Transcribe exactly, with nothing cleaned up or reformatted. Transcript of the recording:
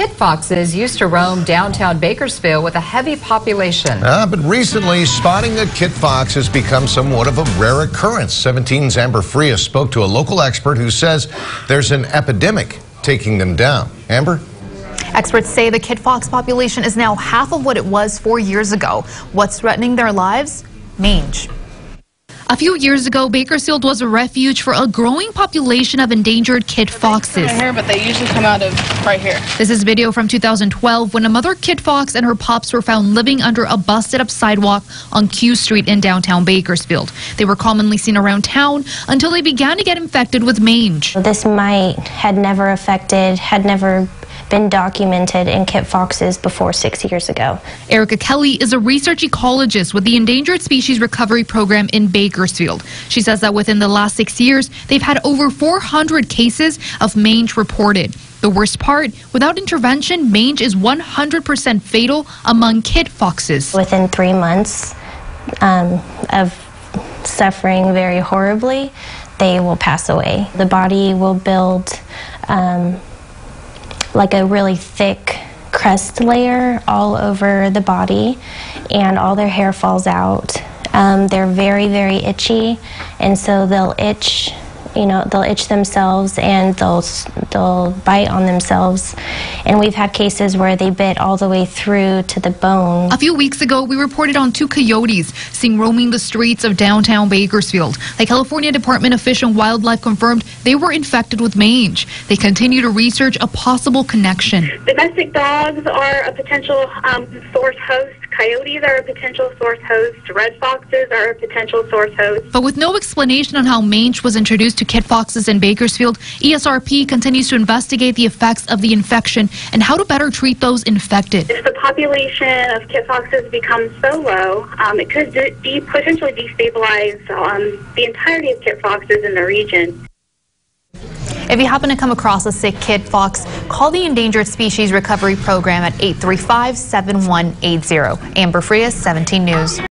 kit foxes used to roam downtown Bakersfield with a heavy population. Uh, but recently, spotting a kit fox has become somewhat of a rare occurrence. seventeen's Amber Frias spoke to a local expert who says there's an epidemic taking them down. Amber? Experts say the kit fox population is now half of what it was four years ago. What's threatening their lives? Mange. A few years ago, Bakersfield was a refuge for a growing population of endangered kit foxes. Right here, but they usually come out of right here. This is video from two thousand twelve when a mother kit fox and her pups were found living under a busted-up sidewalk on Q Street in downtown Bakersfield. They were commonly seen around town until they began to get infected with mange. This mite had never affected, had never been documented in kit foxes before six years ago. Erica Kelly is a research ecologist with the Endangered Species Recovery Program in Bakersfield. She says that within the last six years, they've had over four hundred cases of mange reported. The worst part, without intervention, mange is one hundred percent fatal among kit foxes. Within three months um, of suffering very horribly, they will pass away. The body will build um, like a really thick crust layer all over the body, and all their hair falls out. Um, they're very, very itchy, and so they'll itch, you know, they'll itch themselves and they'll, they'll bite on themselves. And we've had cases where they bit all the way through to the bone. A few weeks ago, we reported on two coyotes seen roaming the streets of downtown Bakersfield. The California Department of Fish and Wildlife confirmed they were infected with mange. They continue to research a possible connection. Domestic dogs are a potential um, source host. Coyotes are a potential source host. Red foxes are a potential source host. But with no explanation on how mange was introduced to kit foxes in Bakersfield, E S R P continues to investigate the effects of the infection and how to better treat those infected. If the population of kit foxes becomes so low, um, it could de potentially destabilize um, the entirety of kit foxes in the region. If you happen to come across a sick kit fox, call the Endangered Species Recovery Program at eight three five, seven one eight zero. Amber Frias, seventeen News.